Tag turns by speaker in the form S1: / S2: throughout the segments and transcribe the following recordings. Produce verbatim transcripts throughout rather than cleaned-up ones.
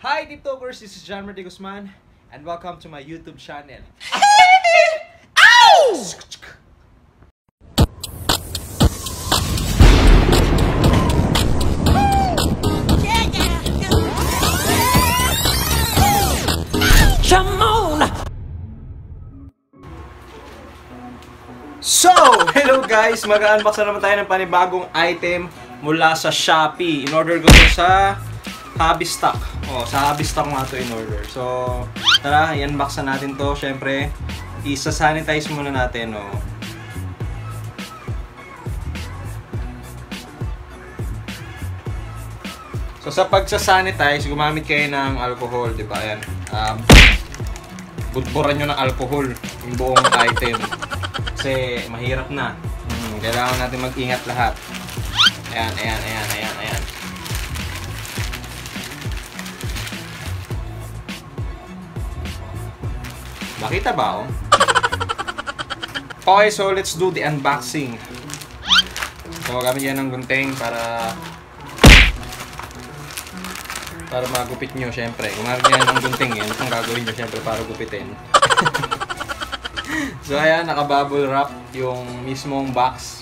S1: Hi TikTokers, this is John Marty Guzman and welcome to my YouTube channel. Ow! Come on! So, hello guys! Mag-unbox na naman tayo ng panibagong item mula sa Shopee. In-order ko ito sa Hobbystock. Oh, sa Hobbystock nga ito in-order. So, tara, i-unbox na natin to. Siyempre, isa-sanitize muna natin. Oh. So, sa pagsa-sanitize, gumamit kayo ng alcohol, di ba? Ayan. Um, budburan nyo ng alcohol yung buong item. Kasi mahirap na. Hmm, kailangan natin mag-ingat lahat. Ayan, ayan, ayan, ayan, ayan. Nakita ba, oh? Okay, so let's do the unboxing. So, gamit yan ng gunting para para magupit nyo, syempre. Gumamit yan ng gunting, eh. Ano pang gagawin nyo, syempre, para gupitin. So, ayan, naka-bubble wrap yung mismong box.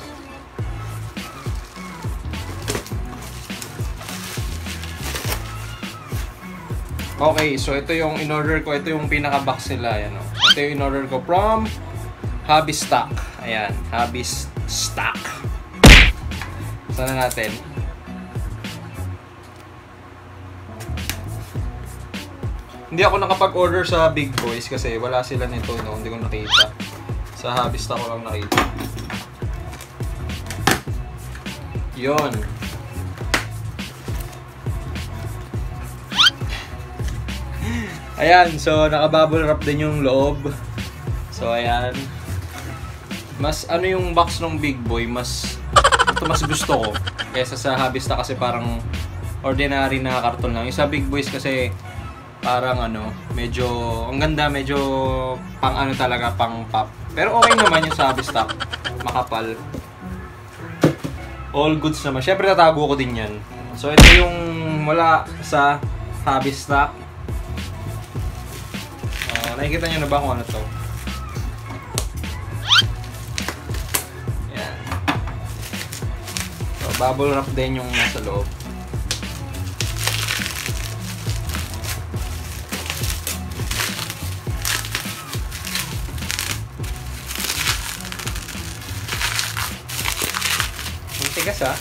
S1: Okay, so ito yung in-order ko. Ito yung pinaka-box nila. Ayan, oh. Ito yung in-order ko from Hobbystock. Ayan, Hobbystock. Sana natin. Hindi ako nakapag-order sa Big Boys kasi wala sila nito, no? Hindi ko nakita. Sa Hobbystock ko lang nakita. Yon. Ayan, so naka-bubble wrap din yung loob. So ayan. Mas ano yung box ng Big Boy, mas ito mas gusto ko kaysa sa Hobbystock kasi parang ordinary na karton lang. Yung sa Big Boys kasi parang ano, medyo ang ganda, medyo pang ano talaga, pang pop. Pero okay naman yung sa Hobbystock, makapal. All goods naman. Syempre tatago ko din yan. So ito yung mula sa Hobbystock. Nakikita nyo na ba kung ano to? Yan. So, bubble wrap din yung nasa loob. Ang tigas, ha?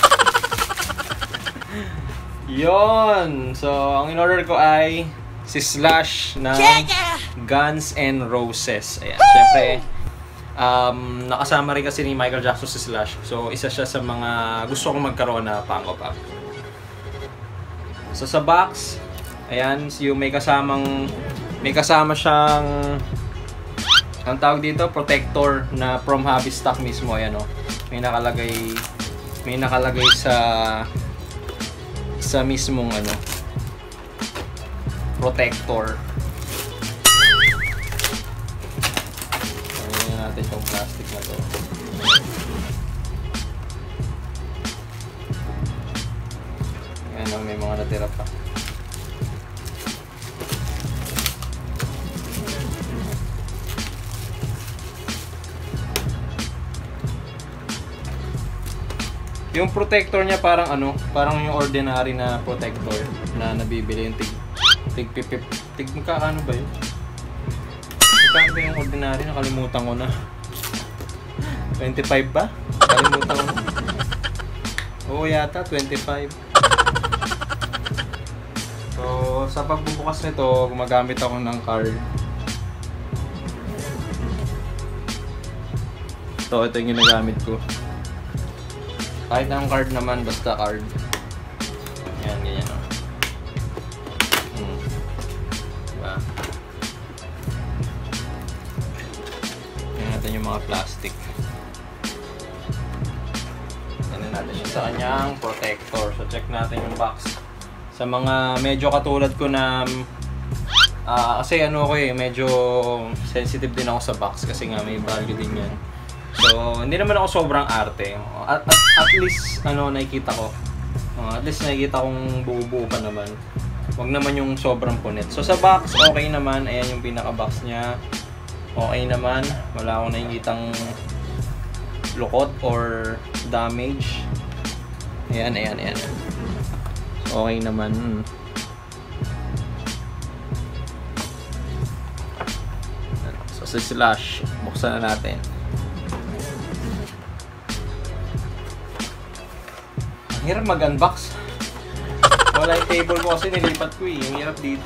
S1: Yon! So, ang in-order ko ay si Slash ng Guns N' Roses. Ayan. Siyempre, um, nakasama rin kasi ni Michael Jackson si Slash. So, isa siya sa mga gusto kong magkaroon na Funko Pop. So, sa box, ayan, yung may kasamang, may kasama siyang, ang tawag dito, protector na from Hobbystock mismo. Ayan, oh. May nakalagay, may nakalagay sa, sa mismong, ano, protector. Ayan natin itong plastic na to. Ayan o, may mga natira pa. Yung protector niya parang ano, parang yung ordinary na protector na nabibili yung tig Tig pipip. Tig magkakano ba yun? Magkano ba yung ordinary? Nakalimutan ko na. twenty-five ba? Nakalimutan ko na. Oo yata, twenty-five. So, sa pagbubukas nito, gumagamit ako ng card. Ito, ito yung ginagamit ko. Kahit ang card naman, basta card. Yan, ganyan o. Yung mga plastic. Tignan natin yung sa kanyang protector. So check natin yung box. Sa mga medyo katulad ko na uh, kasi ano ko eh, medyo sensitive din ako sa box kasi nga may value din yan. So hindi naman ako sobrang arte. At, at, at least ano nakikita ko. Uh, at least nakikita kong buo-buo pa naman. Wag naman yung sobrang punit. So sa box, okay naman. Ayan yung pinaka-box niya. Okay naman. Wala akong nakikitang lukot or damage. Ayan, ayan, ayan. So, okay naman. So sa slash, buksan na natin. Ang hirap mag-unbox. Wala yung table ko kasi nilipat ko eh. Yung hirap dito.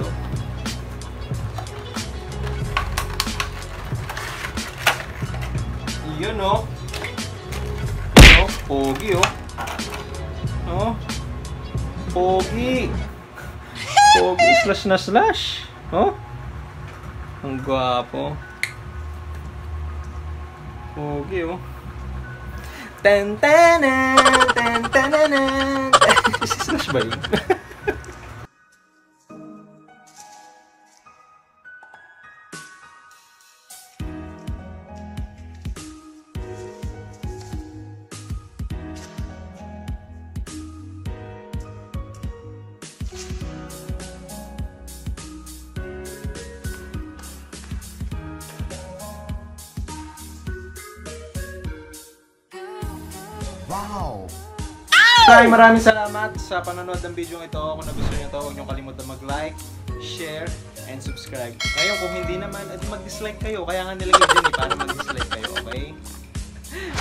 S1: Yun oh. Yun oh. Pogi oh. Oh. Pogi. Pogi. Slash na slash. Oh. Ang gwapo. Pogi oh. Tan tanan tan tananan. Slash ba yun?
S2: Wow!
S1: Maraming maraming salamat sa panonood ng video ito. Kung nagustuhan nyo ito, huwag nyo kalimutan mag-like, share, and subscribe. Ngayon, kung hindi naman, at mag-dislike kayo. Kaya nga nilagay din eh, para mag-dislike kayo, okay?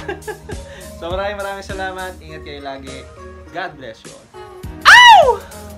S1: So maraming maraming salamat. Ingat kayo lagi. God bless you all. Ow!